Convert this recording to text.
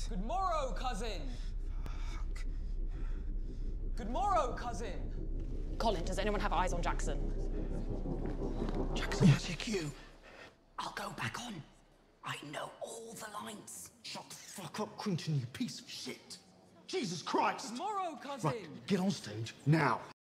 Good morrow, cousin. Fuck. Good morrow, cousin. Colin, does anyone have eyes on Jackson? Jackson, that's your cue. I'll go back on. I know all the lines. Shut the fuck up, Quinton, you piece of shit. Jesus Christ. Good morrow, cousin. Right, get on stage now.